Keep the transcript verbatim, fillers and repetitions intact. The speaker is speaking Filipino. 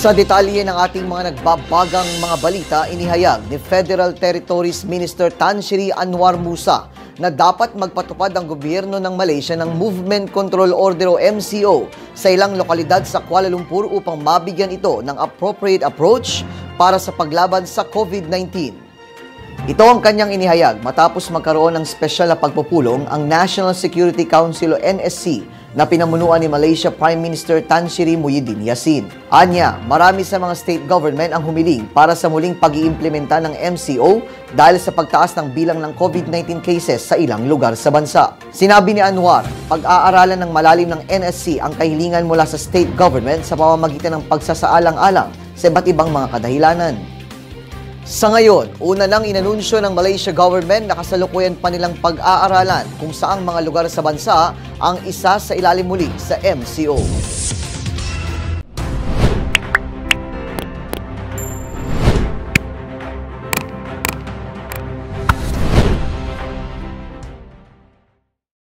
Sa detalye ng ating mga nagbabagang mga balita, inihayag ni Federal Territories Minister Tan Sri Anwar Musa na dapat magpatupad ang gobyerno ng Malaysia ng Movement Control Order o M C O sa ilang lokalidad sa Kuala Lumpur upang mabigyan ito ng appropriate approach para sa paglaban sa COVID nineteen. Ito ang kanyang inihayag matapos magkaroon ng espesyal na pagpupulong ang National Security Council o N S C na pinamunuan ni Malaysia Prime Minister Tan Sri Muhyiddin Yassin. Anya, marami sa mga state government ang humiling para sa muling pag-iimplementa ng M C O dahil sa pagtaas ng bilang ng COVID nineteen cases sa ilang lugar sa bansa. Sinabi ni Anwar, pag-aaralan ng malalim ng N S C ang kahilingan mula sa state government sa pamamagitan ng pagsasaalang-alang sa iba't ibang mga kadahilanan. Sa ngayon, una nang inanunsyo ng Malaysia government na kasalukuyan pa nilang pag-aaralan kung saang mga lugar sa bansa ang isa sa ilalim muli sa M C O.